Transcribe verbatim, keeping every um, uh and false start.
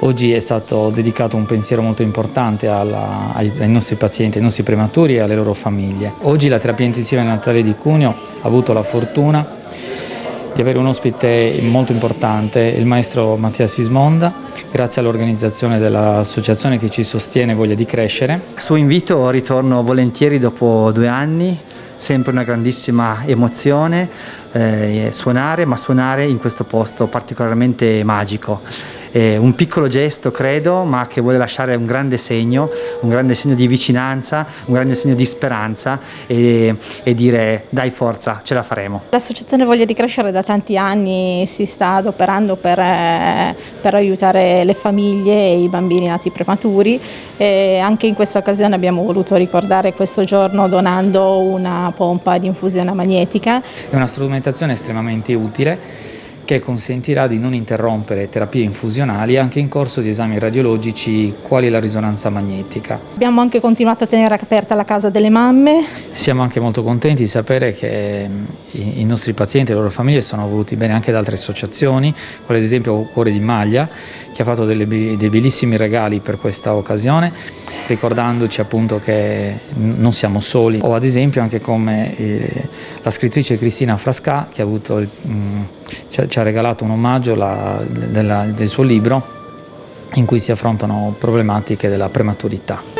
Oggi è stato dedicato un pensiero molto importante alla, ai, ai nostri pazienti, ai nostri prematuri e alle loro famiglie. Oggi la terapia intensiva neonatale di Cuneo ha avuto la fortuna di avere un ospite molto importante, il maestro Mattia Sismonda, grazie all'organizzazione dell'associazione che ci sostiene Voglia di Crescere. A suo invito ritorno volentieri dopo due anni, sempre una grandissima emozione, eh, suonare, ma suonare in questo posto particolarmente magico. Eh, un piccolo gesto, credo, ma che vuole lasciare un grande segno, un grande segno di vicinanza, un grande segno di speranza e, e dire dai forza, ce la faremo. L'associazione Voglia di Crescere da tanti anni si sta adoperando per, eh, per aiutare le famiglie e i bambini nati prematuri e anche in questa occasione abbiamo voluto ricordare questo giorno donando una pompa di infusione magnetica. È una strumentazione estremamente utile che consentirà di non interrompere terapie infusionali anche in corso di esami radiologici quali la risonanza magnetica. Abbiamo anche continuato a tenere aperta la casa delle mamme. Siamo anche molto contenti di sapere che i, i nostri pazienti e le loro famiglie sono voluti bene anche da altre associazioni, come ad esempio Cuore di Maglia, che ha fatto delle, dei bellissimi regali per questa occasione, ricordandoci appunto che non siamo soli, o ad esempio anche come eh, la scrittrice Cristina Frascà, che ha avuto il, mh, ci ha regalato un omaggio la, della, del suo libro in cui si affrontano problematiche della prematurità.